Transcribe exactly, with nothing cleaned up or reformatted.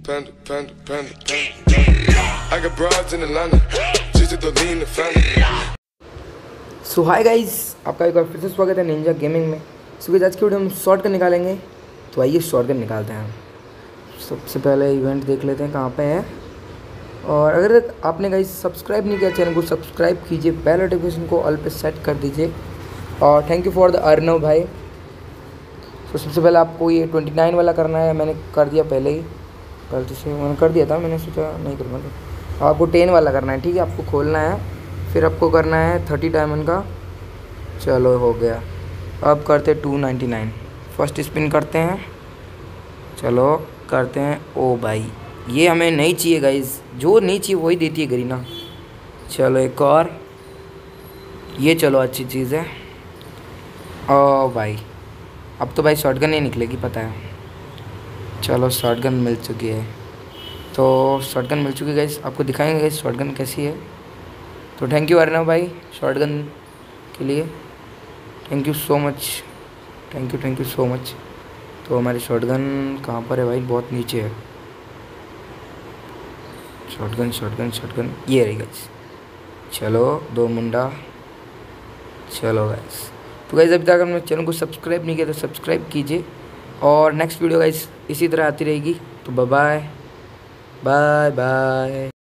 panda, panda, panda, panda. I got broads in Atlanta, just to lean the family. So hi guys, आपका एक बार फिर से स्वागत है निंजा गेमिंग में। सो गाइस आज की वीडियो हम शॉर्टगन निकालेंगे, तो आइए शॉर्टगन निकालते हैं। सबसे पहले इवेंट देख लेते हैं कहाँ पे है। और अगर आपने गाइस सब्सक्राइब नहीं किया चैनल को सब्सक्राइब कीजिए, बेल नोटिफिकेशन को ऑल पे सेट कर दीजिए। और thank you for the Arnav भाई। तो सबसे पहले आपको ये ट्वेंटी नाइन वाला करना है, मैंने कर दिया पहले ही, गलती से मैंने कर दिया था, मैंने सोचा नहीं करूँगा। तो आपको टेन वाला करना है, ठीक है। आपको खोलना है, फिर आपको करना है थर्टी डायमंड का। चलो हो गया। अब करते two ninety nine, first spin करते हैं। चलो करते हैं। ओ भाई ये हमें नहीं चाहिए गाइस, जो नहीं चाहिए वही देती है गरीना। चलो एक और, ये चलो अच्छी चीज़ है। ओ भाई अब तो भाई शॉटगन नहीं निकलेगी पता है। चलो शॉटगन मिल चुकी है, तो शॉटगन मिल चुकी है गाइस, आपको दिखाएंगे गाइस शॉटगन कैसी है। तो थैंक यू अर्नव भाई शॉटगन के लिए, thank you so much, thank you thank you so much. तो हमारी शॉटगन कहाँ पर है भाई? बहुत नीचे है। शॉटगन शॉटगन शॉटगन ये रही गाइस। चलो दो मुंडा। चलो गाइस, तो गाइस अभी तक हमने चैनल को सब्सक्राइब नहीं किया तो सब्सक्राइब कीजिए। और नेक्स्ट वीडियो गाइस इसी तरह आती रहेगी। तो बाय बाय बाय बाय।